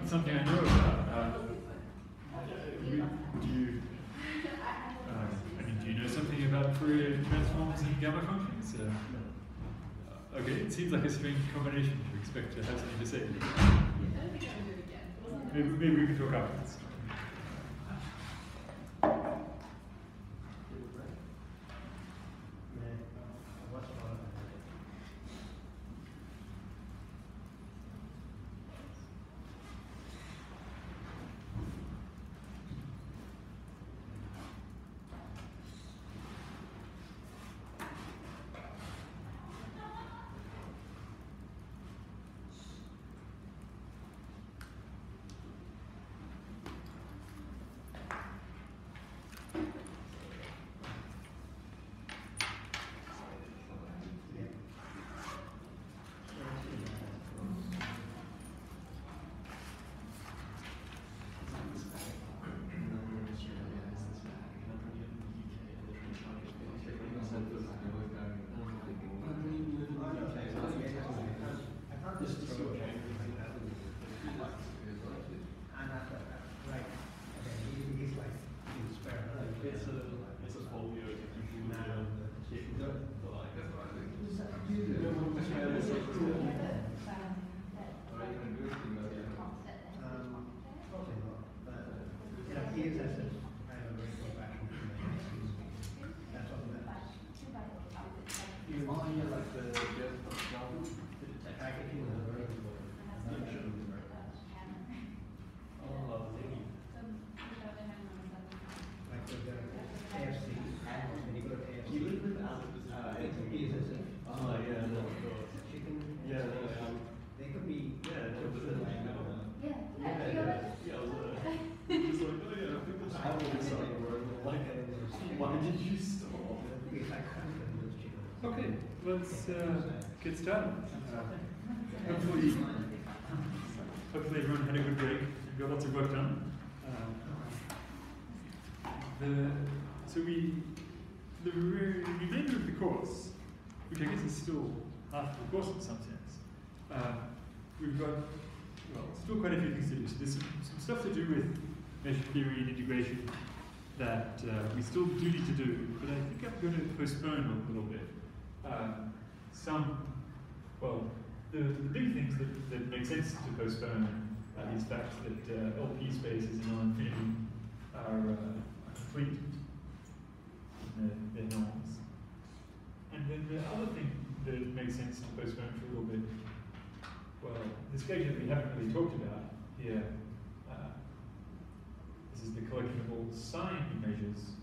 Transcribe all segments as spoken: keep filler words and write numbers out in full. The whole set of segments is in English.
something I know about. Uh, do you, uh, I mean, do you know something about Fourier transforms and gamma functions? Uh, okay, it seems like a strange combination to expect to have something to say. Maybe, maybe we can talk afterwards. Okay, let's uh, get started. Uh, hopefully, hopefully everyone had a good break and got lots of work done. Uh, the, so we, the remainder of the course, which I guess is still half the course in some sense, uh, we've got, well, still quite a few things to do. So there's some, some stuff to do with measure theory and integration that uh, we still do need to do, but I think I'm going to postpone a little bit. Um, some, well, the, the big things that, that make sense to postpone are these facts that uh, L P spaces in L infinity are uh, complete in their, their norms. And then the other thing that makes sense to postpone for a little bit, well, this page that we haven't really talked about here, uh, this is the collection of all sign measures.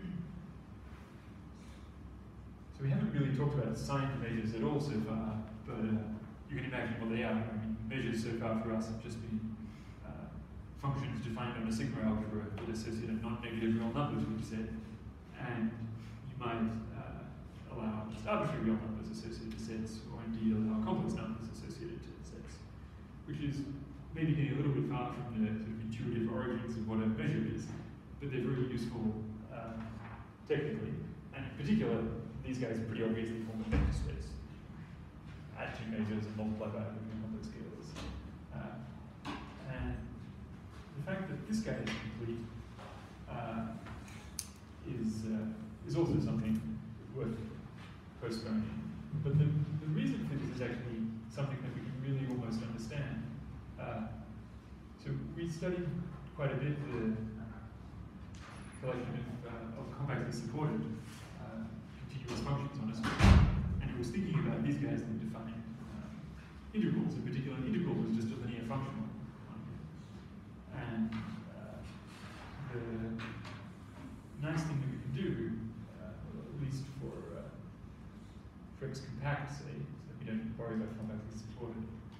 So we haven't really talked about sign measures at all so far, but uh, you can imagine what they are. I mean, measures so far for us have just been uh, functions defined on a sigma algebra that associate non-negative real numbers with a set, and you might uh, allow just arbitrary real numbers associated to sets, or indeed allow complex numbers associated to sets, which is maybe getting a little bit far from the sort of intuitive origins of what a measure is, but they're very useful uh, technically, and in particular, these guys pretty obviously form a vector space. Add two measures and multiply by with complex scalars. Uh, and the fact that this guy is complete uh, is uh, is also something worth postponing. But the, the reason for this is actually something that we can really almost understand. Uh, so we studied quite a bit the collection of, uh, of compactly supported functions on a spectrum, and it was thinking about these guys that define uh, integrals. In particular, an integral was just a linear function. And uh, the nice thing that we can do, uh, at least for uh, for X compact, say, so that we don't worry about compactly supported,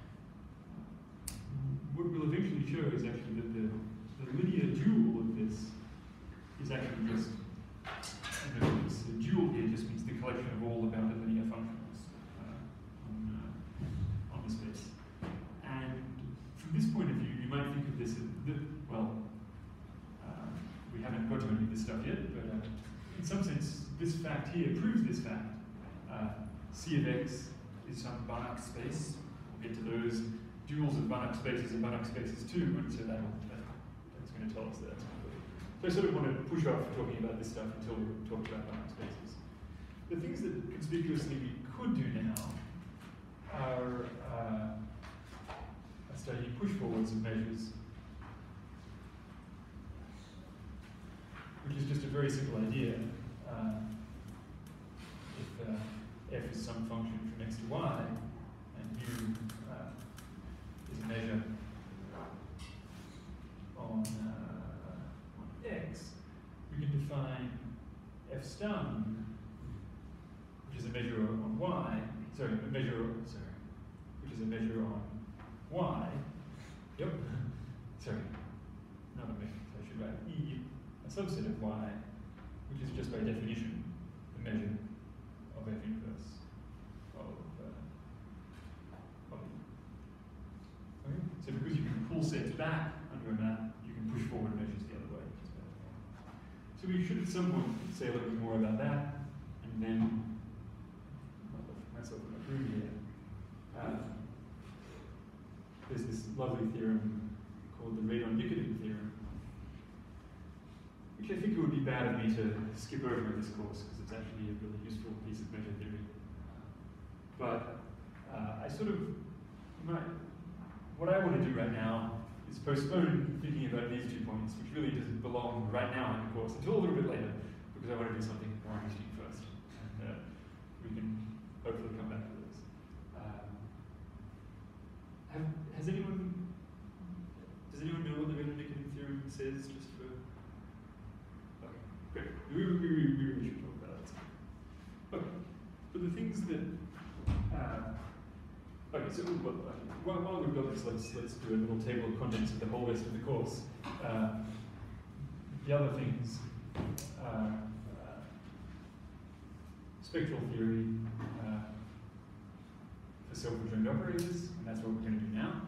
what we'll eventually show is actually that the, the linear dual of this is actually just, you know, this uh, dual here just means the collection of all the bounded linear functions uh, on, uh, on the space. And from this point of view, you might think of this as, the, well, uh, we haven't got to any of this stuff yet, but uh, in some sense, this fact here proves this fact. Uh, C of X is some Banach space. We'll get to those. duals of Banach spaces and Banach spaces too, and so that, that, that's going to tell us that that's complete. So I sort of want to push off talking about this stuff until we talk about Banach spaces. The things that conspicuously we could do now are uh, studying push forwards of measures, which is just a very simple idea. Uh, if uh, f is some function from x to y, and u uh, is a measure on, uh, on x, we can define f stum, which is a measure on y, sorry, a measure, sorry, which is a measure on y, yep, sorry, not a measure, so I should write e, a subset of y, which is just by definition the measure of f inverse of, uh, of e. Okay? So because you can pull sets back under a map, you can push forward measures the other way. So we should at some point say a little bit more about that, and then I'll look myself in a room here. Uh, there's this lovely theorem called the Radon-Nikodym theorem, which I think it would be bad of me to skip over in this course because it's actually a really useful piece of measure theory. But uh, I sort of, my, what I want to do right now is postpone thinking about these two points, which really doesn't belong right now in the course, until a little bit later, because I want to do something more interesting first. And uh, we can hopefully come back to this. Um, have, has anyone, does anyone know what the Radon-Nikodym theorem says, just for, okay, great. We, we, we, we really should talk about that. Okay, but the things that, uh, okay, so well, while, while we've got this, let's, let's do a little table of contents of the whole rest of the course. Uh, the other things, uh, uh, spectral theory uh, for self-adjoint operators, and that's what we're going to do now.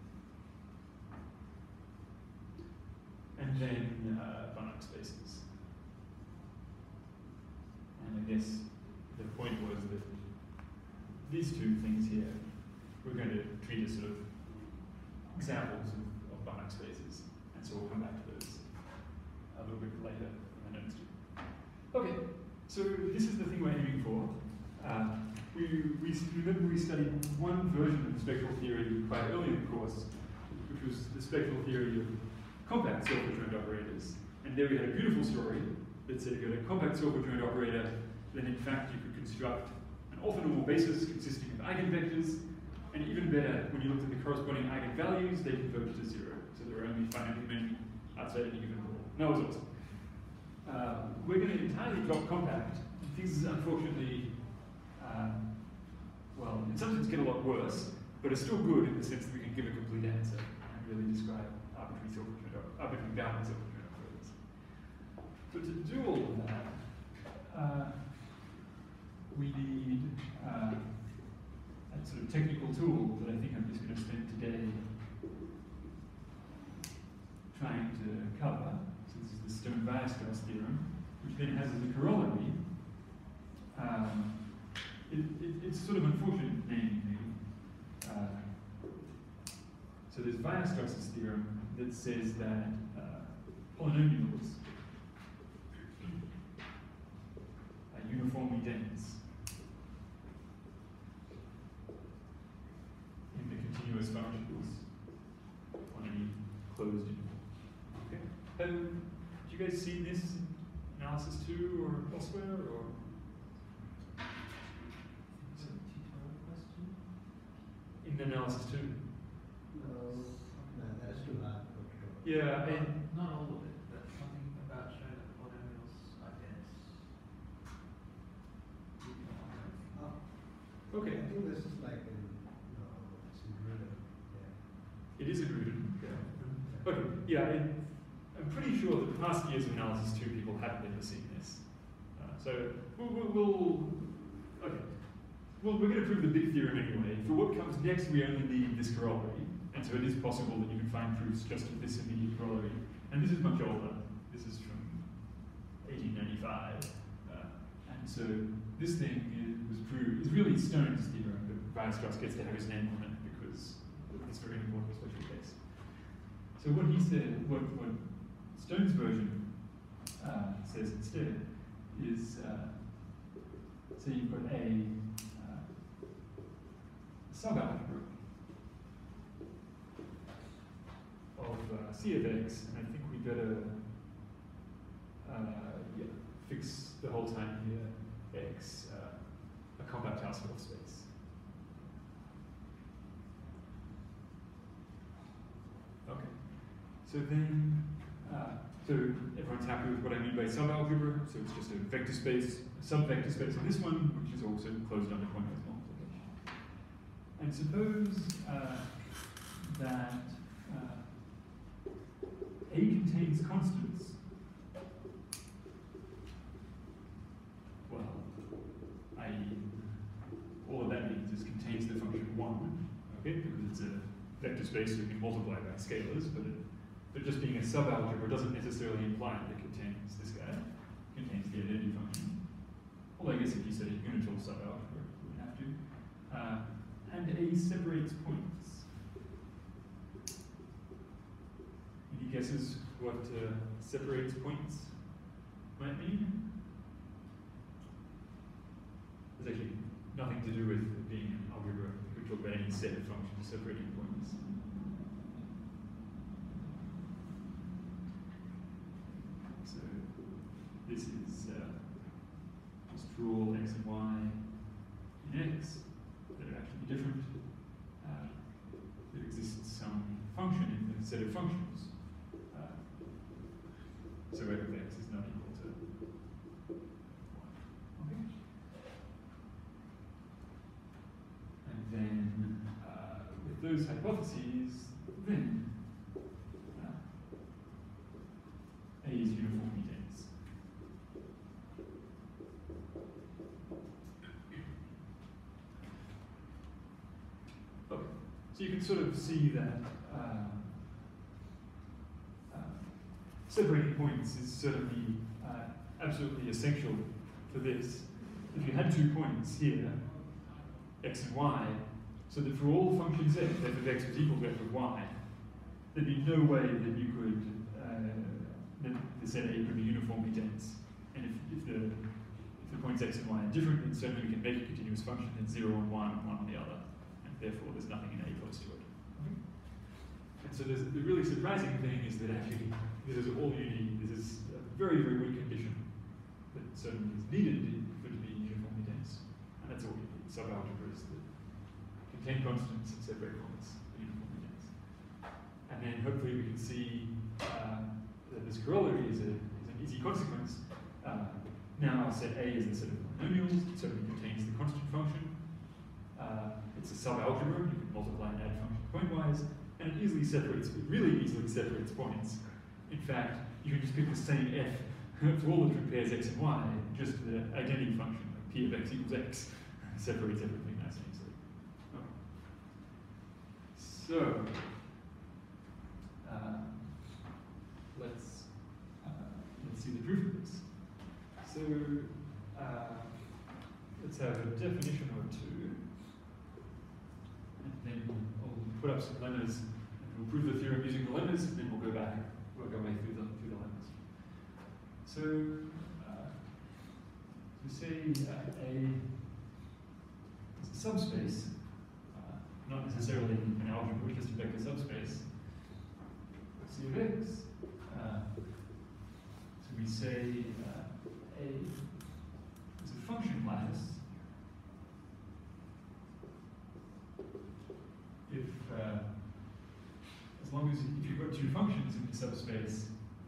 And then uh, Banach spaces. And I guess the point was that these two things here, we're going to treat as sort of examples of, of Banach spaces, and so we'll come back to those a little bit later in the next two. Okay, so this is the thing we're aiming for. Uh, we, we remember we studied one version of spectral theory quite early in the course, which was the spectral theory of compact self-adjoint operators. And there we had a beautiful story that said if you had a compact self-adjoint operator, then in fact you could construct an orthonormal basis consisting of eigenvectors, and even better, when you looked at the corresponding eigenvalues, they converged to zero. So there were only finite dimension outside any given ball. That was awesome. Uh, we're going to entirely drop compact. Things unfortunately, uh, well, in some sense get a lot worse, but are still good in the sense that we can give a complete answer and really describe arbitrary self-adjoint, arbitrary boundary self-adjoint operators. But to do all of that, uh, we need uh, that sort of technical tool that I think I'm just going to spend today trying to cover. So this is the Stone-Weierstrass theorem, which then has as a corollary, um, it, it, it's sort of unfortunate naming maybe. Uh, so there's Weierstrass's theorem that says that uh, polynomials are uniformly dense in the continuous functions on any closed interval. Okay. Um, do you guys see this analysis too, or elsewhere, or? In the analysis too. No, no, that's too hard. Yeah, and not all of it, but something about showing that polynomials are dense. Oh. okay. I think this is like in, no, it's in Gruden. Yeah. It is a Gruden. Yeah. Okay. Yeah, I, I'm pretty sure that past years of analysis two people haven't ever seen this. Uh, so we'll, we'll, we'll okay. Well, we're going to prove the big theorem anyway. For what comes next, we only need this corollary. And so it is possible that you can find proofs just of this immediate corollary. And this is much older. This is from eighteen ninety-five. Uh, and so this thing is, was proved, is really Stone's theorem, but Weierstrass gets to have his name on it because this very important special case. So what he said, what, what Stone's version uh, says instead is, uh, so you've got a uh, subalgebra of uh, C of x, and I think we better uh, yeah, fix the whole time here x uh, a compact Hausdorff space. Okay, so then, uh, so everyone's happy with what I mean by subalgebra. So it's just a vector space, a subvector space of this one, which is also closed under pointwise multiplication. And suppose uh, that uh, A contains constants. Well, I all of that means is contains the function one, okay, because it's a vector space, so you can multiply by scalars, but it, but just being a subalgebra doesn't necessarily imply that it contains this guy. It contains the identity function. Well, I guess if you say unital subalgebra, you would have to. Uh, and A separates points. Any guesses what uh, separates points might mean? There's actually nothing to do with being an algebra. We talk about any set of functions separating points. So this is uh, just draw all x and y in x that are actually different. Uh, there exists some function in the set of functions. Uh, so f of x is not equal to one. Okay. And then uh, with those hypotheses, then uh, A is uniformly dense. Okay, so you can sort of see that um, uh, separating points is certainly uh, absolutely essential for this. If you had two points here, x and y, so that for all functions f, f of x was equal to f of y, there'd be no way that you could, uh, that the set A could be uniformly dense. And if, if, the, if the points x and y are different, then certainly we can make a continuous function that's zero on one and one on the other. And therefore there's nothing in A close to it. Okay. And so there's, the really surprising thing is that actually this is all you need. This is a very, very weak condition that certainly is needed for it to be uniformly dense. And that's all you need. Subalgebras that contain constants and separate points uniformly dense. And then hopefully we can see uh, that this corollary is, a, is an easy consequence. Uh, now our set A is the set of polynomials, it certainly contains the constant function. Uh, it's a subalgebra, you can multiply and add functions pointwise, and it easily separates, it really easily separates points. In fact, you can just pick the same f for all the different pairs x and y, just the identity function, like p of x equals x, separates everything nice and easily. Okay. So, uh, let's uh, let's see the proof of this. So, uh, let's have a definition or two, and then I'll put up some lemmas, and we'll prove the theorem using the lemmas, and then we'll go back, work our way through the through the lemmas. So, uh, we say uh, a subspace, uh, not necessarily an algebra, just a vector subspace. C of x. Uh, so we say uh, A is a function lattice if, uh, as long as if you've got two functions in the subspace,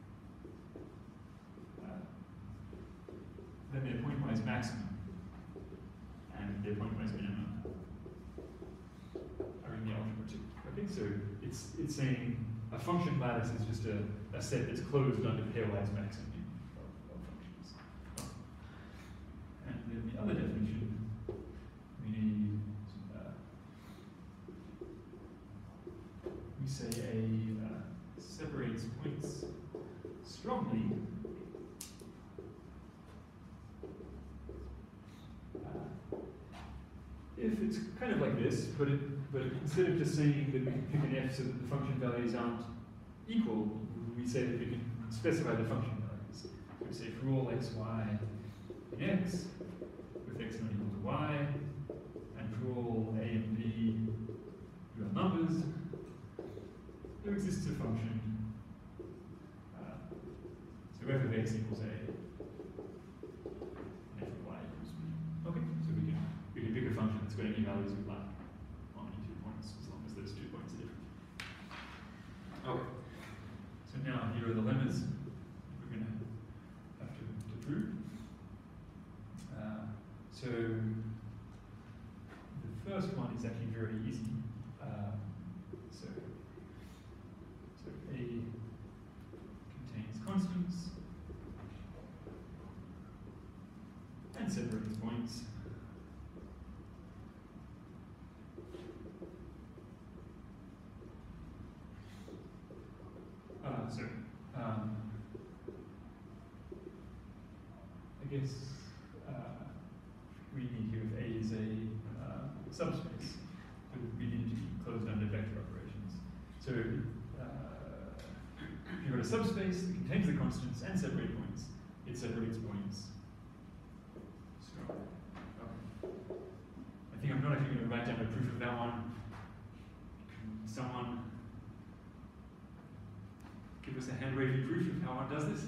uh, then their pointwise maximum and their pointwise minimum are in the algebra too. Okay, so it's it's saying a function lattice is just a, a set that's closed under pairwise maximum of, of functions. And then the other definition, we need uh, we say a uh, separates points strongly if it's kind of like this, but it but instead of just saying that we can pick an f so that the function values aren't equal, we say that we can specify the function values. So we say for all x, y in x, with x not equal to y, and for all a and b real numbers, there exists a function. Uh, so f of x equals a, and f of y equals b. Okay, so we can we can pick a function that's got any values we like on any two points, as long as those two points are different. Okay. So now here are the lemmas we're going to have to, to prove. Uh, so the first one is actually very easy. Uh, so, so A contains constants and separates points. Uh, so, um, I guess uh, we need here if A is a uh, subspace, but we need to be closed under vector operations. So, uh, if you've got a subspace that contains the constants and separate points, it separates points. So, okay. I think I'm not actually going to write down a proof of that one. Can someone give us a hand-wavy proof of how one does this?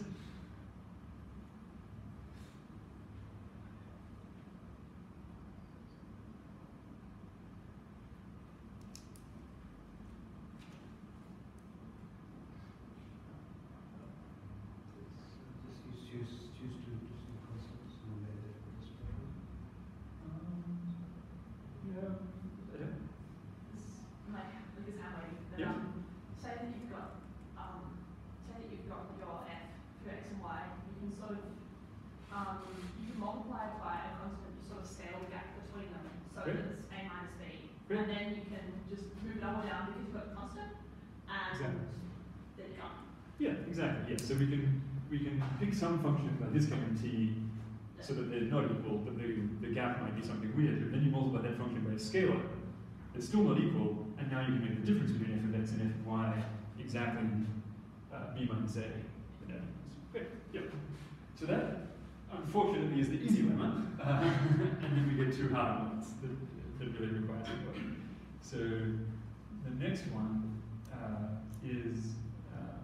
Just choose, choose to do some constants and then they display. Um, yeah. I don't. It's like like this hand waving. But, Yeah. um, say that you've got um, say that you've got your f for x and y. You can sort of um, you can multiply it by a constant to sort of scale the gap between them, so Great. that it's a minus b, Great. and then you can just move it up or down because you've got the constant, and Exactly. there you go. Yeah, exactly. Yeah. So we can we can pick some function by this guarantee so that they're not equal, but the, the gap might be something weird. And then you multiply that function by a scalar. They're still not equal, and now you can make the difference between f of x and f of y exactly uh, b minus a. Yeah. Great. Yep. So that, unfortunately, is the easy lemma, uh, and then we get two hard ones that, that really require some work. So the next one uh, is uh,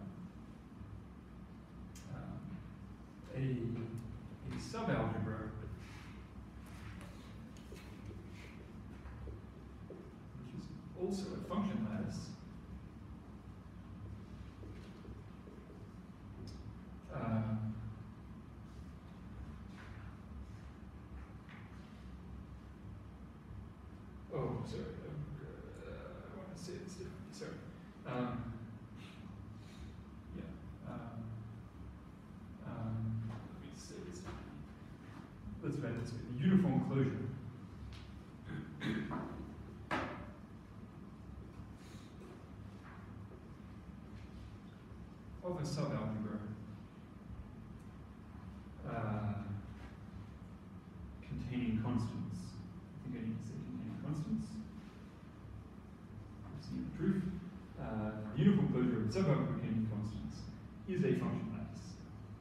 um, a, a subalgebra which is also a function lattice. Um, oh, sorry. Uh, I want to say this differently. Sorry. Um, yeah. Um, um, let me say this differently. Let's write this with uniform closure. Of a subalgebra uh, containing constants. I think I need to say containing constants. I've seen the proof. Uh, the uniform closure of a subalgebra containing constants is a function lattice.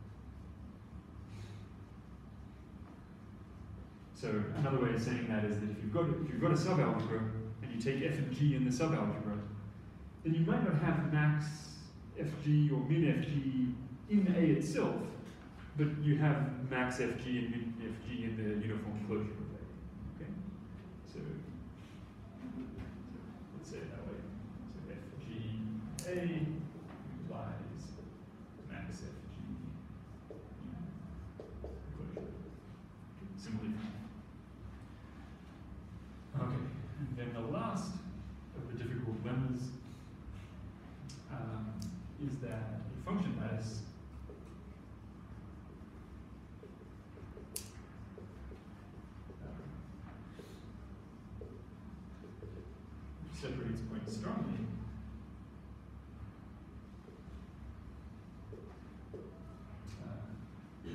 So another way of saying that is that if you've got if you've got a subalgebra and you take f and g in the subalgebra, then you might not have max fg or min fg in A itself, but you have max fg and min fg in the uniform closure of A. Okay, so, so let's say it that way. So fg A implies max fg in closure. Similarly. Okay, and then the last of the difficult lemmas um, is that a function lattice uh, separates points strongly uh,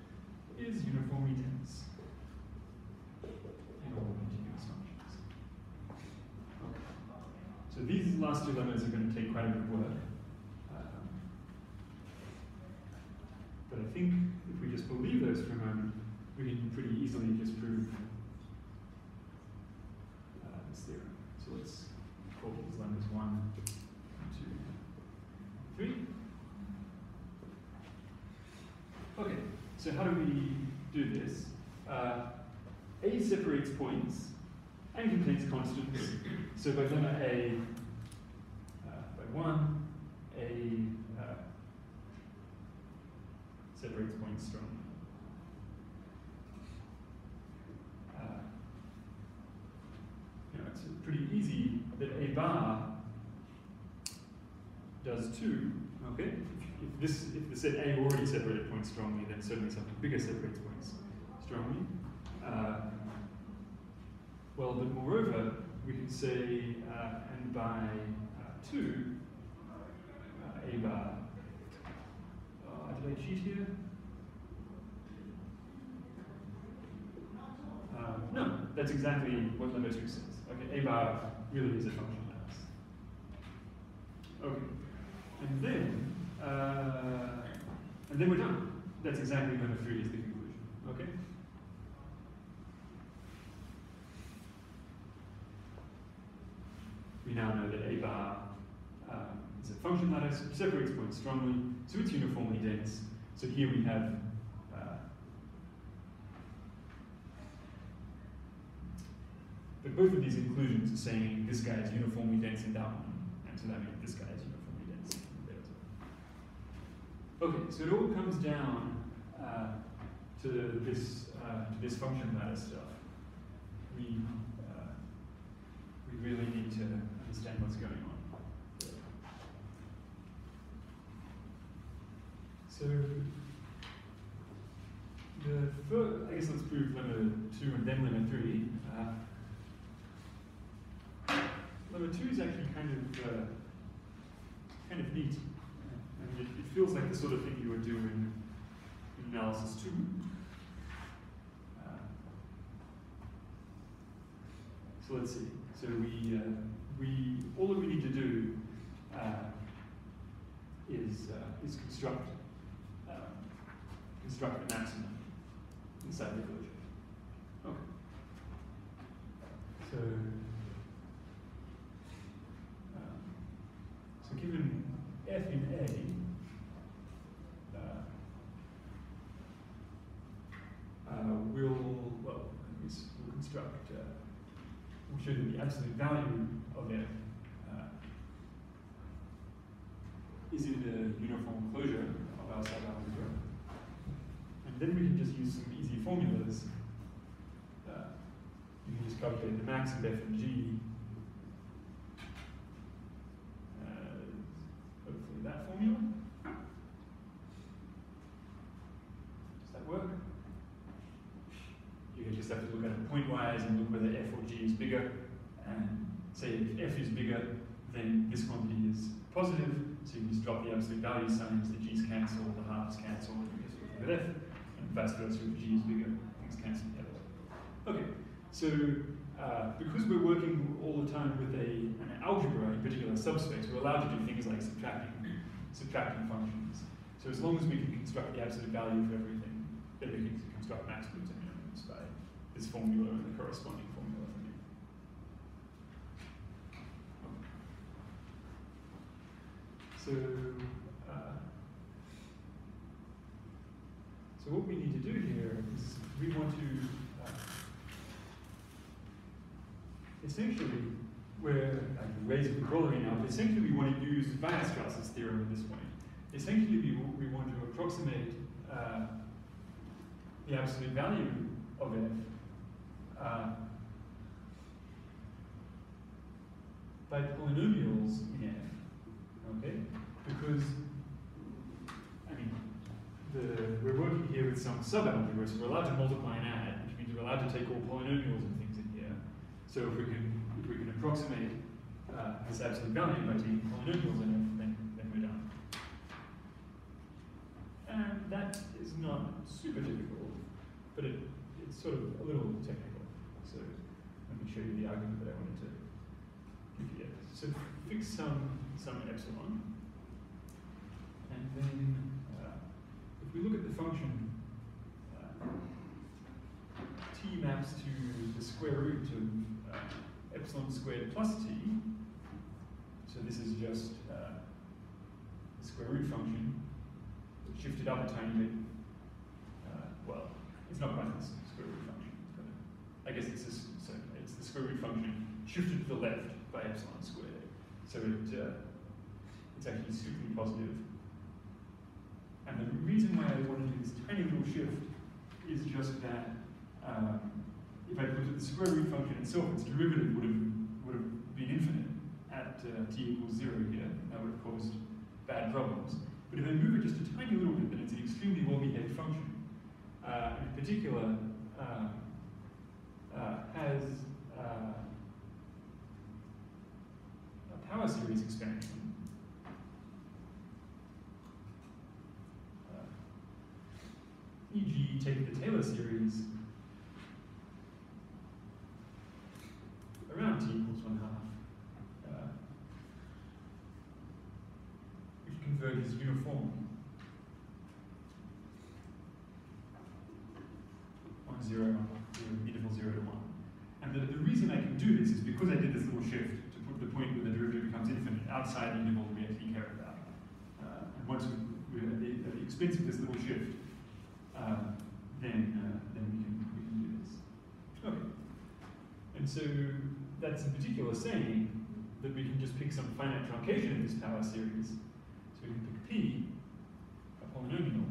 is uniformly dense in all continuous functions. last two lemmas are going to take quite a bit of work. Um, but I think if we just believe those for a moment, we can pretty easily just prove uh, this theorem. So let's call these lemmas one, two, three. Okay, so how do we do this? Uh, A separates points and contains constants. So by lemma A, uh, by one, A uh, separates points strongly. Uh, you know, it's pretty easy that A bar does too. Okay, if, if this if the set A already separated points strongly, then certainly something bigger separates points strongly. Uh, well, but moreover, we can say, uh, and by uh, two, uh, A bar, uh, did I cheat here? Uh, no, that's exactly what lemma two says. Okay, A bar really is a function of mass. Okay, and then, uh, and then we're done. That's exactly lemma three is the conclusion. Okay. We now know that A bar um, is a function lattice, separates points strongly, so it's uniformly dense. So here we have uh, but both of these inclusions are saying this guy is uniformly dense in that one, and so that means this guy is uniformly dense in there as well. Okay, so it all comes down uh, to this uh, to this function lattice stuff. We uh, we really need to understand what's going on. So the first, I guess let's prove lemma two and then lemma three. Uh, lemma two is actually kind of uh, kind of neat. I mean, it, it feels like the sort of thing you would do in, in analysis two. Uh, so let's see. So we uh, we all that we need to do uh, is uh, is construct um, construct the maximum inside the closure. Okay. So um, so given f in A, uh, uh, we'll well we'll construct. Uh, We'll show that the absolute value of f uh, is in the uniform closure of our subalgebra. And then we can just use some easy formulas. Uh, you can just calculate the max of f and g. Uh, hopefully that formula. Does that work? You just have to look at it pointwise and look whether f or g is bigger, and say if f is bigger, then this quantity is positive, so you just drop the absolute value signs, the g's cancel, the halves cancel, and you just look at f, and vice versa, if g is bigger, things cancel together. Okay, so uh, because we're working all the time with a, an algebra, in particular subspace, we're allowed to do things like subtracting, subtracting functions. So as long as we can construct the absolute value for everything, then we can construct maximums and minimums by this formula and the corresponding formula for me. So, uh, so what we need to do here is we want to uh, essentially, we're uh, raising the corollary now, but essentially we want to use Weierstrass's theorem at this point. Essentially, we, we want to approximate uh, the absolute value of f uh, by polynomials in f, okay? Because, I mean, the, we're working here with some subalgebra, so we're allowed to multiply and add, which means we're allowed to take all polynomials and things in here. So if we can, if we can approximate uh, this absolute value by taking polynomials in f, then, then we're done. And that is not super difficult, but it, it's sort of a little technical. So let me show you the argument that I wanted to yeah, so fix some some epsilon, and then uh, if we look at the function uh, t maps to the square root of uh, epsilon squared plus t. So this is just uh, the square root function shifted up a tiny bit. Uh, well, it's not quite the square root function. But I guess it's this, so it's the square root function shifted to the left by epsilon squared. So it uh, it's actually strictly positive. And the reason why I want to do this tiny little shift is just that um, if I looked at the square root function itself, its derivative would have would have been infinite at uh, t equals zero here. That would have caused bad problems. But if I move it just a tiny little bit, then it's an extremely well-behaved function. Uh, in particular, uh, uh, has uh, a power series expansion. Uh, for example, take the Taylor series around t equals one half. Uh, which converges uniformly. On zero, zero, interval zero to one. And the, the reason I can do this is because I did this little shift to put the point where the derivative becomes infinite outside the interval we actually care about. Uh, and once we, we're at the, at the expense of this little shift, uh, then uh, then we can we can do this. Okay. And so that's in particular saying that we can just pick some finite truncation of this power series. So we can pick P, a polynomial,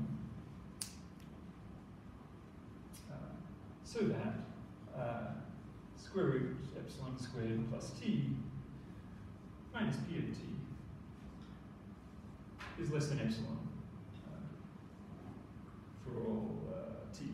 uh, so that uh, square root epsilon squared plus t minus P of t is less than epsilon uh, for all uh, t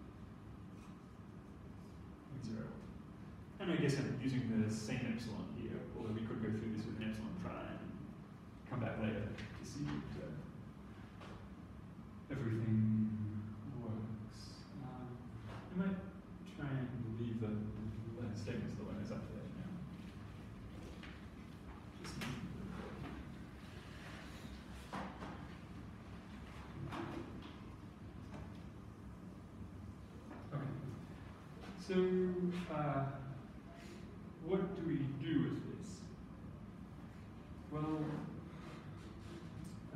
in zero. And I guess I'm using the same epsilon here, although we could go through this with an epsilon prime and come back later to see that uh, everything works. Um, I might try and leave the, the statements the way it's up there now. Just okay. So, uh, what do we do with this? Well, uh,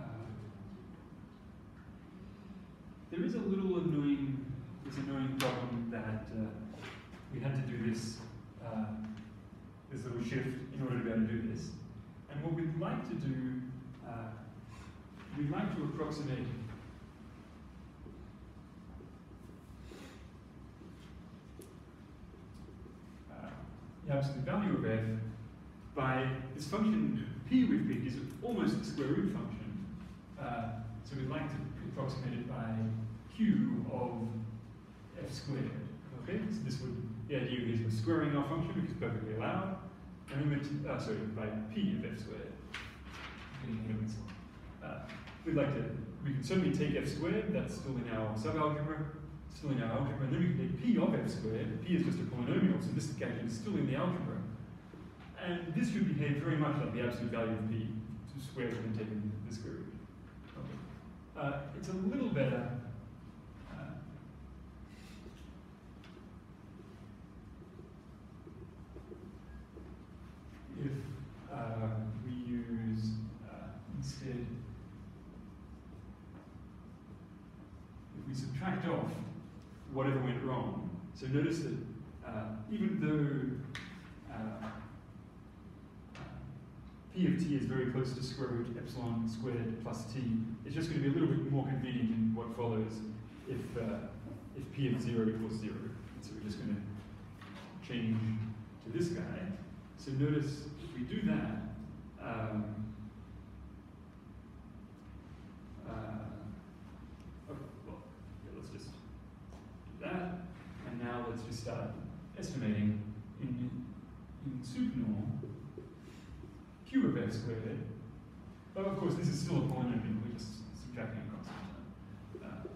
there is a little annoying, this annoying problem that uh, we had to do this, uh, this little shift in order to be able to do this. And what we'd like to do, uh, we'd like to approximate the absolute value of f by this function p we've picked is almost a square root function. Uh, so we'd like to approximate it by q of f squared. Okay, so this would, the idea is we're squaring our function, which is perfectly allowed, and then we're, uh, sorry, by p of f squared. Uh, we'd like to, we can certainly take f squared, that's still in our subalgebra, still in our algebra, and then we can take p of f squared. P is just a polynomial, so this gadget is still in the algebra. And this should behave very much like the absolute value of p, to square it and taking the square root. Okay. Uh, it's a little better uh, if uh, we use uh, instead, if we subtract off whatever went wrong. So notice that uh, even though uh, P of t is very close to square root epsilon squared plus t, it's just going to be a little bit more convenient in what follows if, uh, if P of zero equals zero. And so we're just going to change to this guy. So notice if we do that, um, uh, okay, well, yeah, let's just do that. And now let's just start estimating in, in, in supernormal q of f squared. But of course, this is still a polynomial, we're just subtracting a constant. Uh,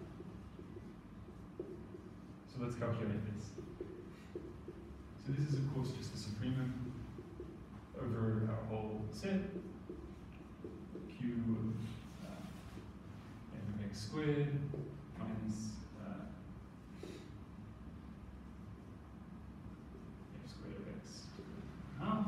so let's calculate this. So this is, of course, just the supremum over our whole set, q of uh, f of x squared minus uh, f squared of x half.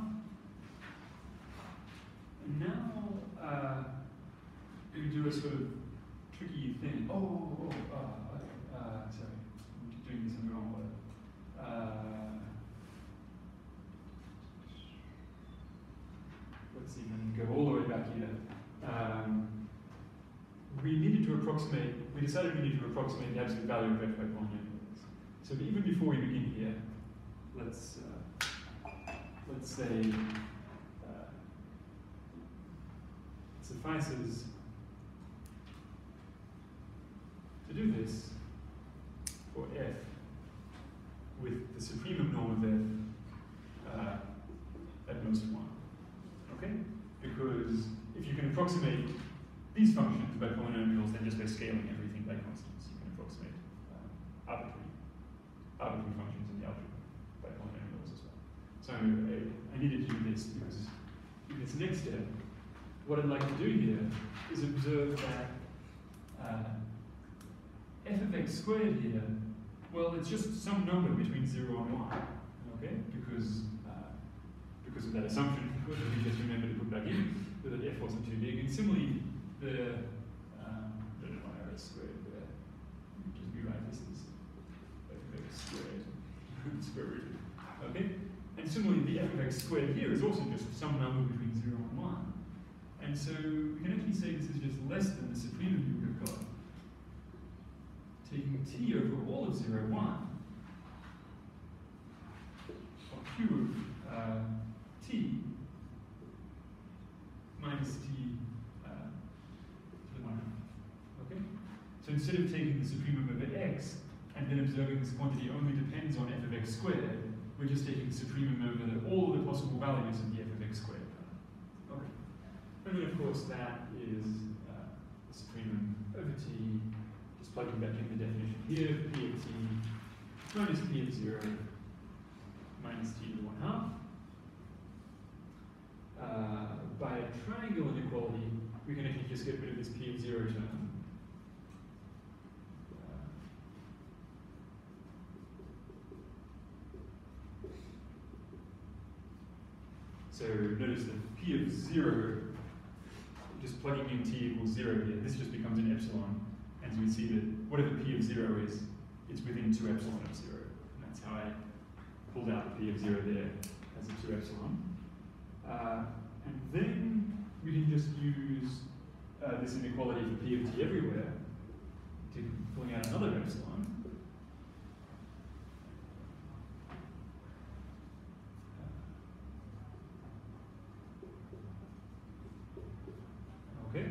And now uh, we do a sort of tricky thing. Oh, oh, oh, oh okay. uh, sorry, I'm doing this in the wrong way. Uh, let's even go all the way back here. Um, we needed to approximate, we decided we needed to approximate the absolute value of f by polynomials. So even before we begin here, let's, uh, let's say, uh, it suffices to do this for f with the supremum norm of f uh, at most one. Okay? Because if you can approximate these functions by polynomials, then just by scaling everything by constants, you can approximate uh, arbitrary, arbitrary functions in the algebra by polynomials as well. So I, I needed to do this because in this next step, what I'd like to do here is observe that uh, f of x squared here, well, it's just some number between zero and one, okay? Because uh, because of that assumption that we just remember to put back in, that f wasn't too big. And similarly, the um, I don't know why I wrote squared there. Just rewrite this as f of x squared square root. Okay? And similarly, the f of x squared here is also just some number between zero and one. And so we can actually say this is just less than the supremum you would have got taking t over all of zero, one, or q of uh, t minus t uh, to the one half. Okay? So instead of taking the supremum of x and then observing this quantity only depends on f of x squared, we're just taking the supremum over the, all of the possible values of the f of x squared. Okay. And then of course that is uh, the supremum over t. Plugging back in the definition here, p of t minus p of zero minus t to the one half. Uh, by a triangle inequality, we can actually just get rid of this p of zero term. Uh, so notice that p of zero, just plugging in t equals zero here, this just becomes an epsilon. And so we see that whatever p of zero is, it's within two epsilon of zero. And that's how I pulled out p of zero there as a two epsilon. Uh, and then we can just use uh, this inequality for p of t everywhere to pulling out another epsilon. Okay.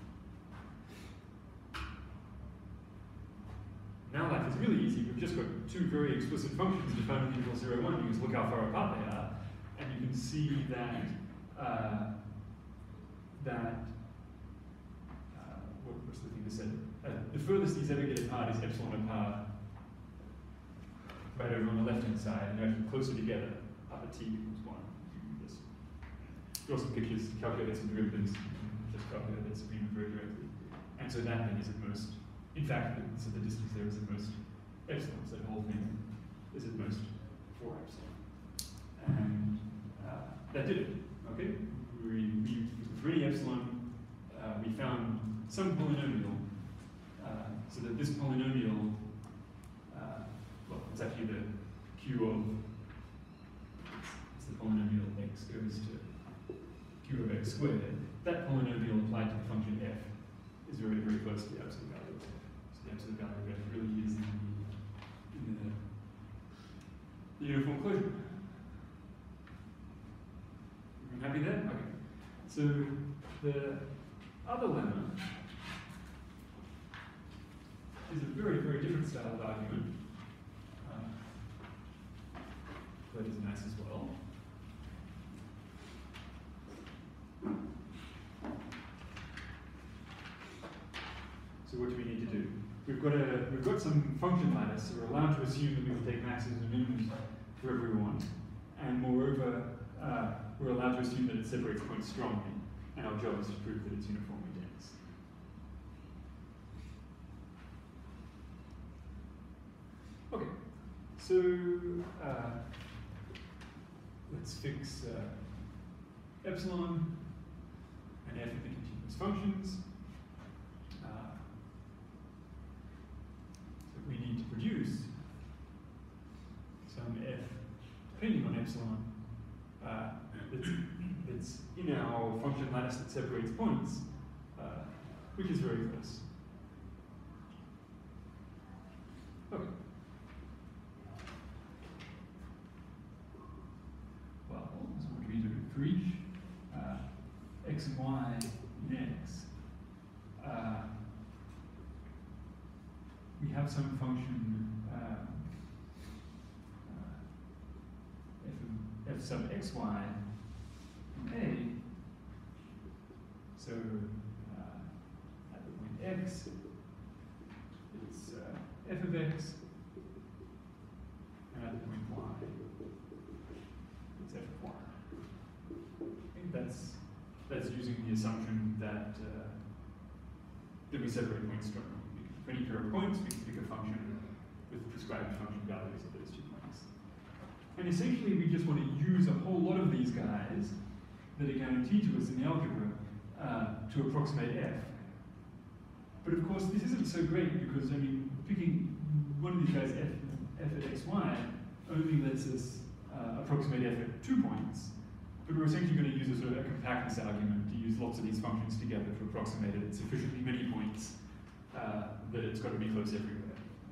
Now life is really easy. We've just got two very explicit functions defined with interval zero, one. You just look how far apart they are, and you can see that uh, that uh, what, what's the thing to say? Uh, the furthest these ever get apart is epsilon apart, right over on the left-hand side, and they're actually closer together up at t equals one. You can just draw some pictures, calculate some derivatives, just calculate that supremum very directly, and so that thing is at most. In fact, so the distance there is at most epsilon, so that whole thing is at most four epsilon. And uh, that did it, okay? We, we, for any epsilon, uh, we found some polynomial, uh, so that this polynomial, uh, well, it's actually the q of, it's the polynomial x goes to q of x squared. That polynomial applied to the function f is very, very close to the absolute value. The absolute value of f really is in the, in the, the uniform closure. I'm happy there? Okay. So the other lemma is a very, very different style of argument. Uh, that is nice as well. So what do we need to do? We've got a we've got some function lattice, so we're allowed to assume that we can take maxes and minimums for everyone, and moreover, uh, we're allowed to assume that it separates points strongly, and our job is to prove that it's uniformly dense. Okay, so uh, let's fix uh, epsilon and f of the continuous functions. Uh, so we need to produce some f depending on epsilon uh, that's, that's in our function lattice that separates points, uh, which is very close. Okay. Well, so what do we do for each uh, x and y in x? Uh, we have some function uh, uh, f, of, f sub xy in a. So uh, at the point x, it's uh, f of x, and at the point y, it's f of y. I think that's that's using the assumption that uh, that we separate points strongly. For any pair of points, we can pick a function with prescribed function values of those two points. And essentially, we just want to use a whole lot of these guys that are guaranteed to us in the algebra uh, to approximate f. But of course, this isn't so great because, I mean, picking one of these guys, f, f at xy, only lets us uh, approximate f at two points. But we're essentially going to use a sort of a compactness argument to use lots of these functions together to approximate it at sufficiently many points uh, that it's got to be close everywhere.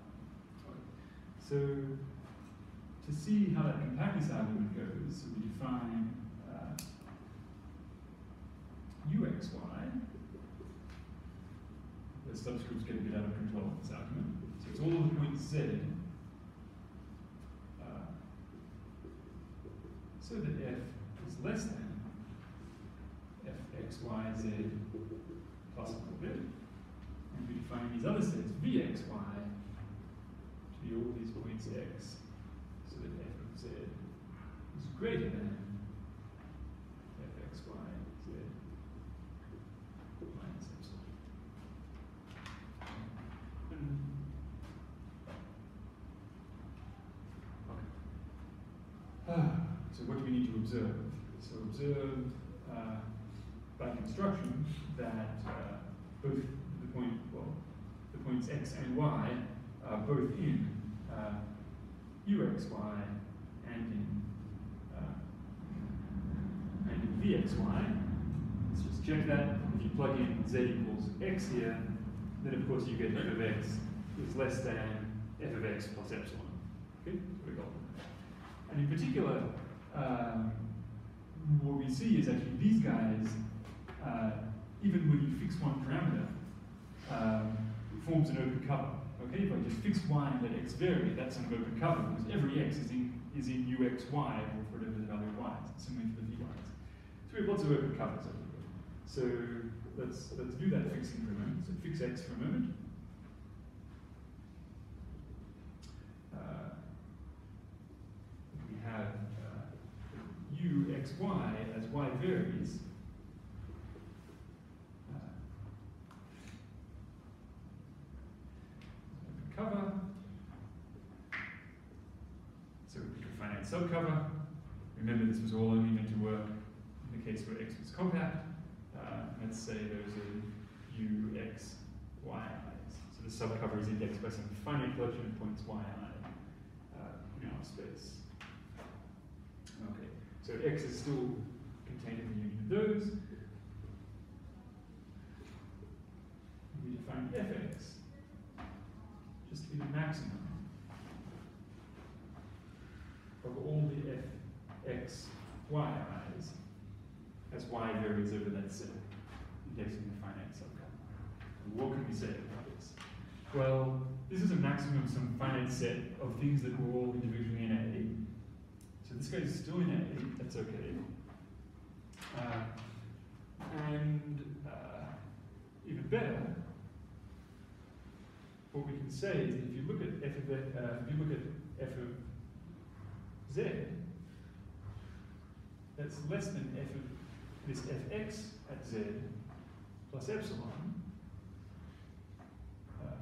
So to see how that compactness argument goes, so we define uh, uxy. The subscripts get a bit out of control of this argument. So it's all of the points z. Uh, so that f is less than fxyz plus a little bit. And we define these other sets, vxy, to be all these points x, so that f of z is greater than fxyz minus epsilon. And, okay. So what do we need to observe? So observe uh, by construction that uh, both the point, well, the points x and y are both in uh, uxy and in uh, and in vxy. Let's just check that. If you plug in z equals x here, then of course you get f of x is less than f of x plus epsilon. Okay, so we got that. And in particular, um, what we see is actually these guys, uh, even when you fix one parameter, um, it forms an open cover. Okay, if I just fix y and let x vary, that's an open cover because every x is in is in uxy or whatever the value of y is. Similarly for the vy's. So we have lots of open covers over here. So let's let's do that fixing for a moment. So fix x for a moment. Uh, we have uh, uxy as y varies. Cover. So we can finite subcover. Remember, this was all only meant to work in the case where x was compact. Uh, let's say there's a u, x, y, i's. So the subcover is indexed by some finite collection of points y, I uh, in our space. Okay, so x is still contained in the union of those. We define fx just to be the maximum of all the f, x, y i's as y varies over that set, indexing the finite subcover. What can we say about this? Well, this is a maximum of some finite set of things that were all individually in A. So this guy is still in A, that's okay. Uh, and uh, even better, what we can say is that if you look at f of uh, if you look at f of z, that's less than f of this fx at z plus epsilon uh,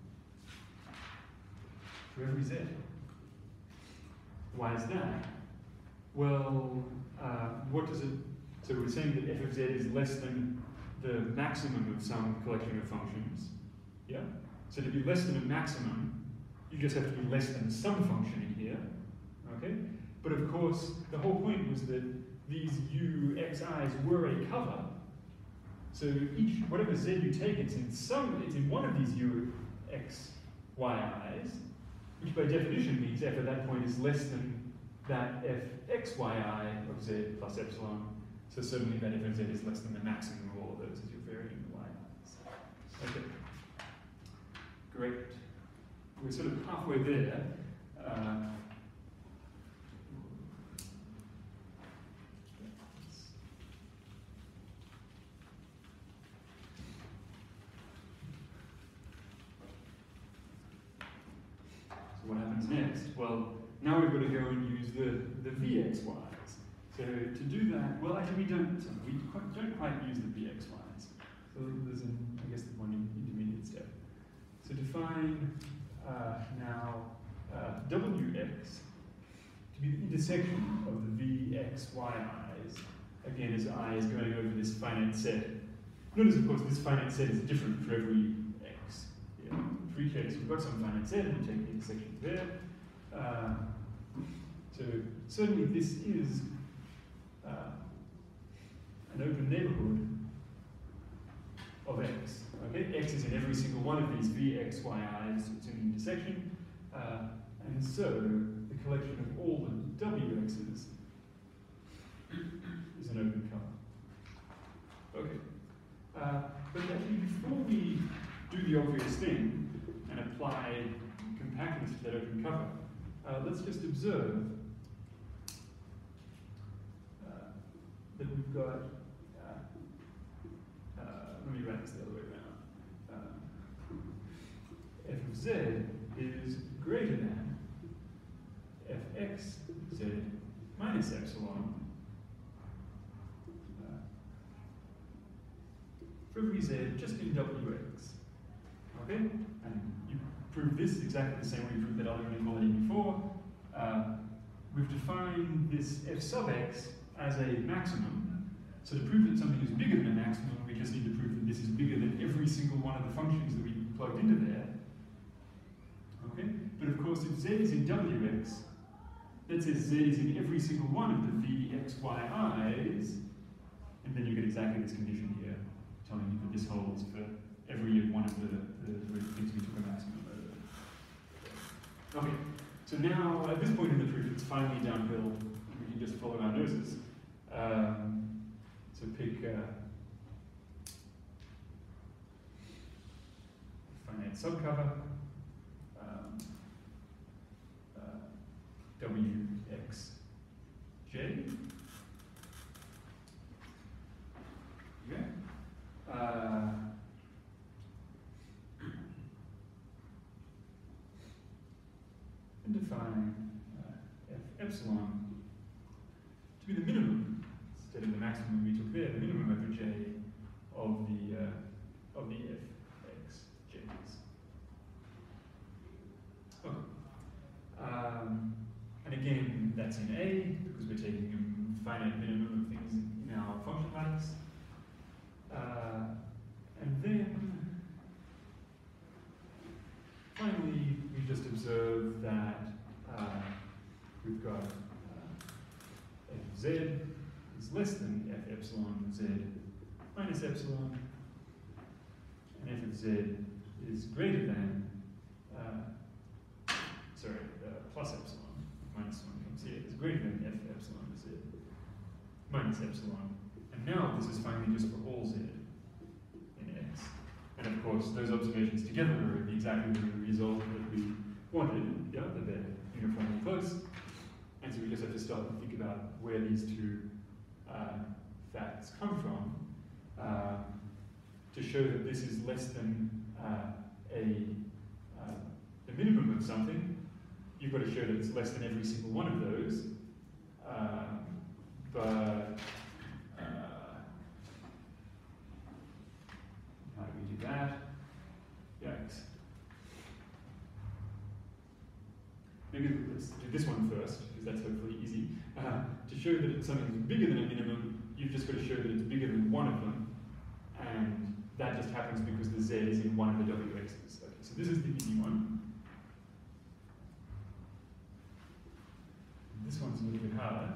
for every z. Why is that? Well, uh, what does it, so we're saying that f of z is less than the maximum of some collection of functions, yeah? So to be less than a maximum, you just have to be less than some function in here, okay? But of course, the whole point was that these u xi's were a cover, so each, whatever z you take, it's in some, it's in one of these u x yi's, which by definition means f at that point is less than that f x yi of z plus epsilon. So certainly that f of z is less than the maximum of all of those as you're varying the yi's. Okay. Great. We're sort of halfway there. Uh, So what happens next? Well, now we've got to go and use the, the V X Ys. So to do that, well, actually we don't, we quite, don't quite use the V X Ys. So there's an, I guess, the one intermediate step. So define uh, now uh, W X to be the intersection of the V X Y I's, again, as I is going over this finite set. Notice, of course, this finite set is different for every X. Yeah. For each X, we've got some finite set, and we take the intersection there. Uh, so certainly this is uh, an open neighborhood of X. Okay, X is in every single one of these V X Y I's, it's in the intersection, uh, and so the collection of all the W X's is an open cover. Okay, uh, but actually before we do the obvious thing and apply compactness to that open cover, uh, let's just observe uh, that we've got, uh, uh, let me write this the other way around. Uh, f of z is greater than fxz minus epsilon uh, for every z just in wx. Okay? And you prove this exactly the same way you proved that other inequality before. Uh, we've defined this f sub x as a maximum. So to prove that something is bigger than a maximum, we just need to prove that this is bigger than every single one of the functions that we plugged into there. Okay? But of course, if z is in wx, that says z is in every single one of the v x y i's, and then you get exactly this condition here, telling you that this holds for every one of the, the, the things we took a maximum over. Okay, so now at this point in the proof, it's finally downhill. We can just follow our noses. Um, so pick uh, finite subcover. Um, uh, W X J. Okay. Uh, and define uh, F epsilon to be the minimum instead of the maximum we took there, the minimum over J of the uh, of the F X J's. Okay. Um, and again, that's in A, because we're taking a finite minimum of things in our function lattice. Uh, and then, finally, we just observe that uh, we've got uh, f of z is less than f epsilon of z minus epsilon, and f of z is greater than uh, sorry, uh, plus epsilon, minus one comes here, is greater than f epsilon of z, minus epsilon. And now this is finally just for all z in X. And of course, those observations together are exactly the result that we wanted, yeah, that they're uniformly close. And so we just have to start and think about where these two uh, facts come from uh, to show that this is less than uh, a uh, the minimum of something. You've got to show that it's less than every single one of those. Uh, but maybe let's do this one first, because that's hopefully easy. Uh, to show that something is bigger than a minimum, you've just got to show that it's bigger than one of them, and that just happens because the z is in one of the W x's. Okay, so this is the easy one. This one's a little bit harder.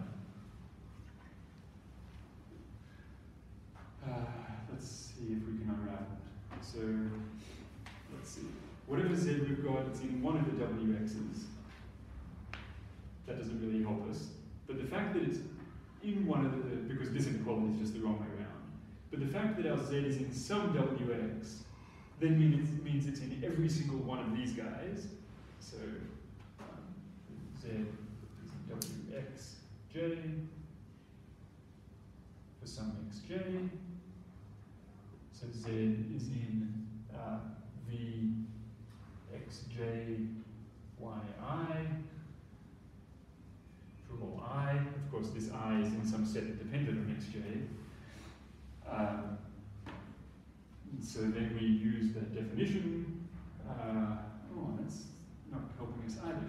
Uh, let's see if we can unravel it. So, let's see. Whatever z we've got, it's in one of the W x's. That doesn't really help us. But the fact that it's in one of the, because this inequality is just the wrong way around. But the fact that our z is in some W x, then mean it's, means it's in every single one of these guys. So, um, z is in W x j for some xj. So z is in uh, v xj yi for all I. Of course, this I is in some set dependent on xj. Um, so then we use that definition. Uh, oh, that's not helping us either.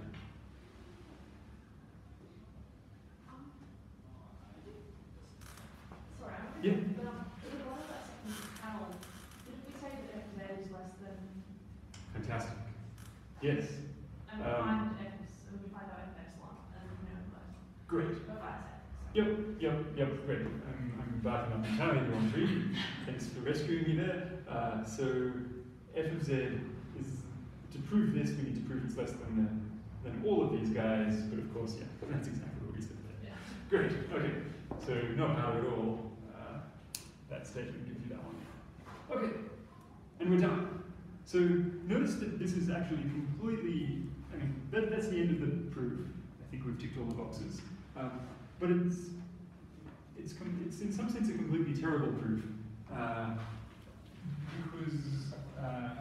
Sorry, I'm Yeah. but um, in one of that second panel, did we say that f z is less than, Fantastic. Yes. and we Um, find f, and we find out f epsilon, and we know less, Great. but by set. Yep, yep, yep, great. I'm, I'm barking up entirely the wrong tree. Thanks for rescuing me there. Uh, so f of z is, to prove this, we need to prove it's less than the, than all of these guys, but of course, yeah, that's exactly what we said there. Yeah. Great, okay. So not hard at all. Uh, that statement gives you that one. Okay, and we're done. So notice that this is actually completely, I mean, that, that's the end of the proof. I think we've ticked all the boxes. Um, but it's, it's, com it's in some sense a completely terrible proof. Uh, because, uh,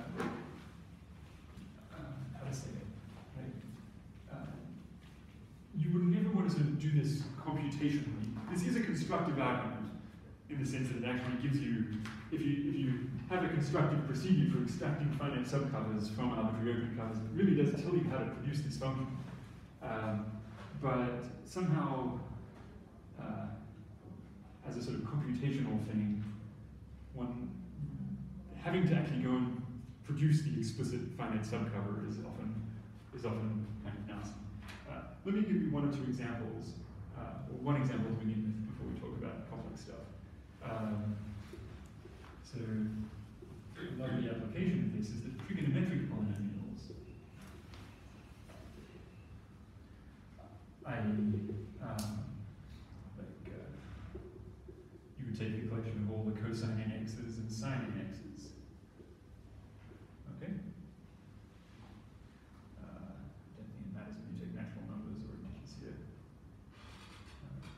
uh, how to say it, right? Uh, you would never want to sort of do this computationally. This is a constructive argument in the sense that it actually gives you, if you, if you have a constructive procedure for extracting finite subcovers from arbitrary open covers, it really does tell you how to produce this function. Um, but somehow, uh, as a sort of computational thing, one having to actually go and produce the explicit finite subcover is often is often kind of nasty. Uh, let me give you one or two examples, uh, or one example to begin with before we talk about complex stuff. Um, so, a lovely application of this is that trigonometric polynomials, I um, like uh, you would take the collection of all the cosine nx's and sine nx's. Okay? Uh, don't think it matters when you take natural numbers or integers here. Uh,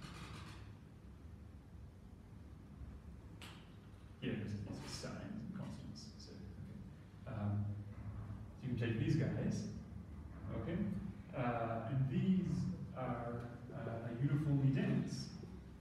yeah, because it's sines and constants. So, okay. Um, so you can take these guys, okay? Uh, and these are uh, uniformly dense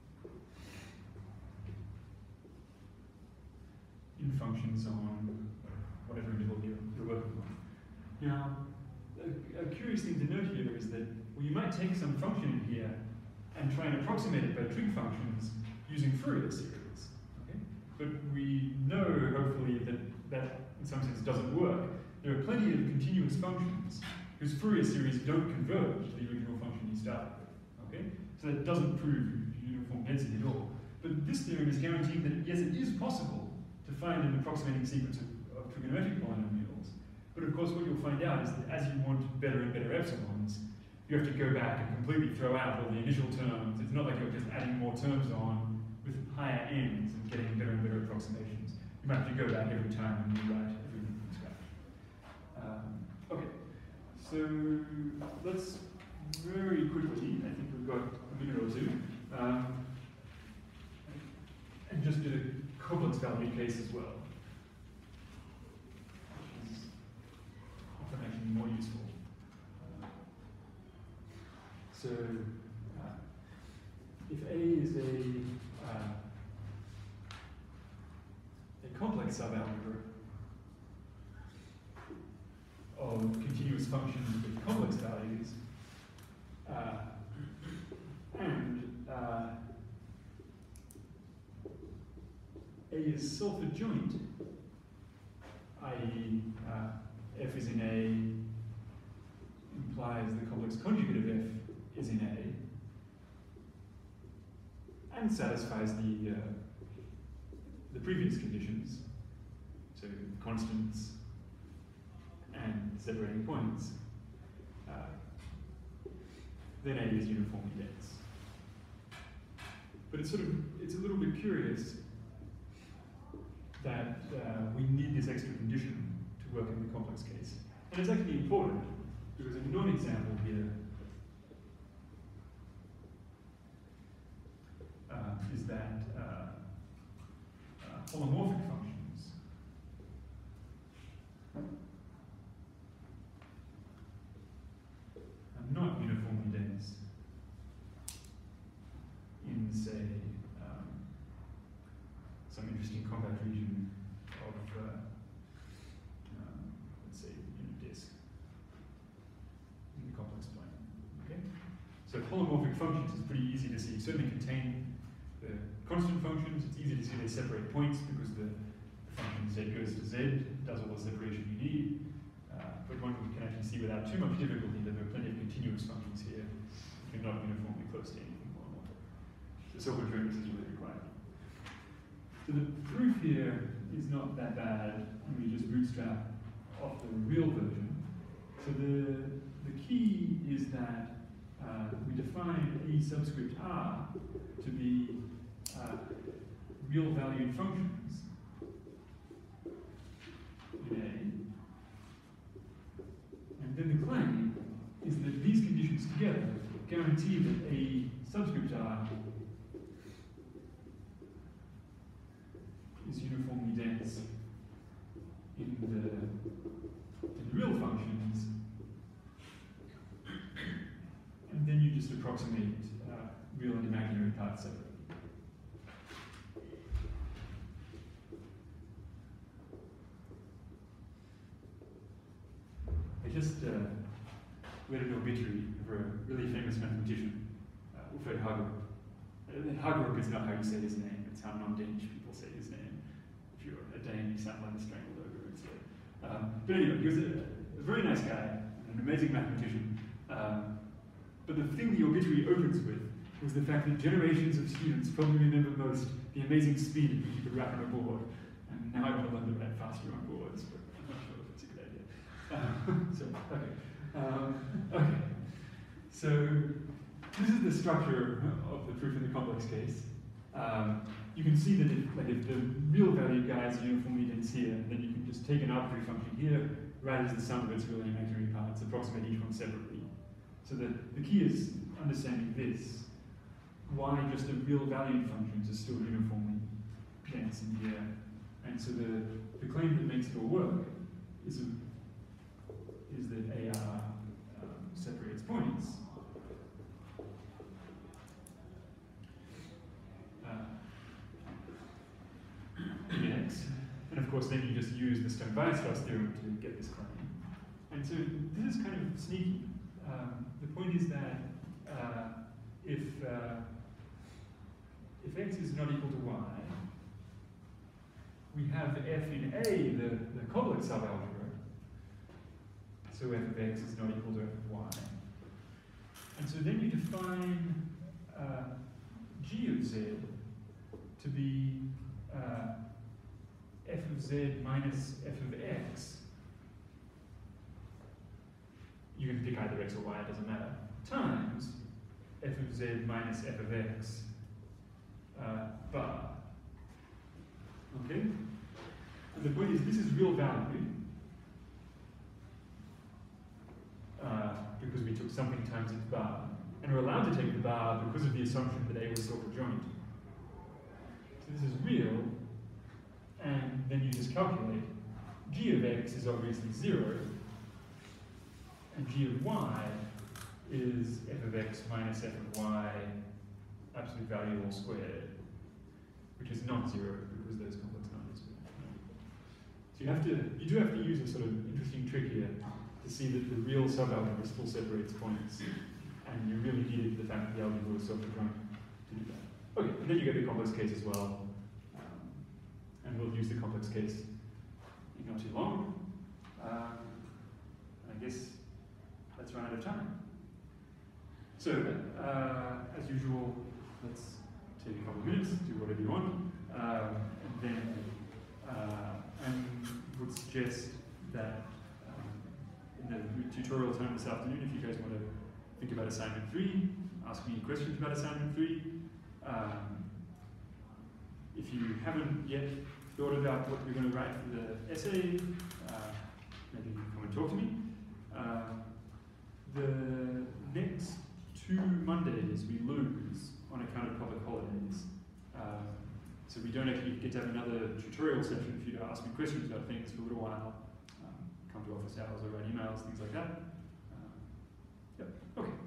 in functions on whatever interval you're, you're working on. Now, a, a curious thing to note here is that, well, you might take some function in here and try and approximate it by trig functions using Fourier series. Okay? But we know, hopefully, that that in some sense doesn't work. There are plenty of continuous functions whose Fourier series don't converge to the original function you started with. Okay? So that doesn't prove uniform density at all. But this theorem is guaranteeing that, yes, it is possible to find an approximating sequence of, of trigonometric polynomials. But of course, what you'll find out is that as you want better and better epsilons, you have to go back and completely throw out all the initial terms. It's not like you're just adding more terms on with higher ends and getting better and better approximations. You might have to go back every time and rewrite everything from scratch. Um, okay. So let's very quickly, I think we've got a minute or two, um, and just do the complex value case as well, which is often actually more useful. Uh, so uh, if A is a, uh, a complex subalgebra of continuous functions with complex values, A is self-adjoint, that is, uh, F is in A implies the complex conjugate of F is in A, and satisfies the uh, the previous conditions, so constants and separating points, uh, then A is uniformly dense. But it's sort of, it's a little bit curious that uh, we need this extra condition to work in the complex case. And it's actually important, because a non-example here uh, is that uh, uh, holomorphic functions are not uniformly dense in, say, um, some interesting compact region of, uh, um, let's say, unit disk in the complex plane. Okay? So holomorphic functions is pretty easy to see. You certainly contain the constant functions. It's easy to see they separate points because the, the function z goes to z, does all the separation you need. Uh, but one can actually see without too much difficulty that there are plenty of continuous functions here which are not uniformly close to anything holomorphic. So self-adjointness is really required. So the proof here is not that bad, and we just bootstrap off the real version. So the, the key is that uh, we define A subscript R to be uh, real valued functions in A. And then the claim is that these conditions together guarantee that A subscript R is uniformly dense in the, in the real functions, and then you just approximate uh, real and imaginary parts separately. I just uh, read an obituary for a really famous mathematician, uh, Wilfred Hagerup. Uh, Hagerup is not how you say his name, it's how non-Danish people say his name. If you're a Dane, you sound like a strangled ogre instead. Um, but anyway, he was a, a very nice guy, an amazing mathematician. Um, but the thing the obituary opens with was the fact that generations of students probably remember most the amazing speed at which you could write on a board. And now I want to learn to write faster on boards, but I'm not sure if it's a good idea. Um, so, okay. Um, okay. So, this is the structure of the proof in the complex case. Um, you can see that if, like, if the real value guys are uniformly dense here, then you can just take an arbitrary function here, write as the sum of its real and imaginary parts, approximate each one separately. So the, the key is understanding this, why just the real valued functions are still uniformly dense in here. And so the, the claim that makes it all work is, a, is that A R um, separates points. In X. And of course, then you just use the Stone-Weierstrass theorem to get this claim. And so this is kind of sneaky. Um, the point is that uh, if uh, if X is not equal to Y, we have F in A, the, the Koblet subalgebra. So F of X is not equal to F of Y. And so then you define uh, G of Z to be uh, F of Z minus F of X. You can pick either X or Y, it doesn't matter, times F of Z minus F of X uh, bar. Okay? And the point is, this is real value uh, because we took something times its bar. And we're allowed to take the bar because of the assumption that A was self-adjoint. So this is real, and then you just calculate. G of X is obviously zero, and G of Y is F of X minus F of Y, absolute value all squared, which is not zero because those complex numbers are. So you have to, you do have to use a sort of interesting trick here to see that the real subalgebra still separates points, and you really needed the fact that the algebra was self-adjoint to do that. Okay, and then you get the complex case as well. Um, and we'll use the complex case in not too long. Um, I guess let's run out of time. So, uh, as usual, let's take a couple of minutes, do whatever you want, um, and then uh, I would suggest that um, in the tutorial time this afternoon, if you guys want to think about assignment three, ask me questions about assignment three. Um, if you haven't yet thought about what you're going to write for the essay, uh, maybe come and talk to me. Uh, the next two Mondays we lose on account of public holidays. Um, so we don't actually get to have another tutorial session for you to ask me questions about things for a little while. Um, come to office hours or write emails, things like that. Um, yep, okay.